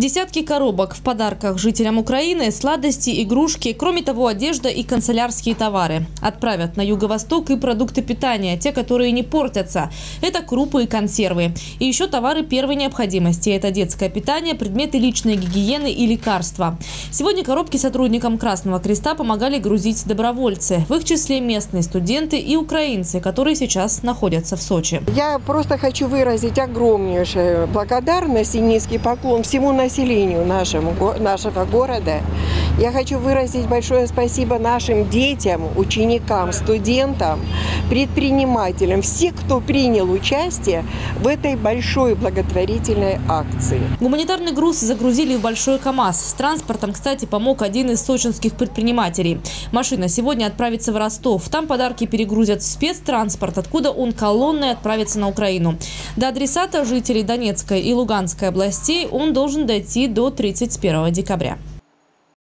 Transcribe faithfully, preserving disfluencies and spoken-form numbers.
Десятки коробок в подарках жителям Украины, сладости, игрушки, кроме того, одежда и канцелярские товары. Отправят на Юго-Восток и продукты питания, те, которые не портятся. Это крупы и консервы. И еще товары первой необходимости. Это детское питание, предметы личной гигиены и лекарства. Сегодня коробки сотрудникам Красного Креста помогали грузить добровольцы. В их числе местные студенты и украинцы, которые сейчас находятся в Сочи. Я просто хочу выразить огромнейшую благодарность и низкий поклон всему населению нашему, нашего города. Я хочу выразить большое спасибо нашим детям, ученикам, студентам, предпринимателям, всем, кто принял участие в этой большой благотворительной акции. Гуманитарный груз загрузили в большой КАМАЗ. С транспортом, кстати, помог один из сочинских предпринимателей. Машина сегодня отправится в Ростов. Там подарки перегрузят в спецтранспорт, откуда он колонной отправится на Украину. До адресата жителей Донецкой и Луганской областей он должен дойти до тридцать первого декабря.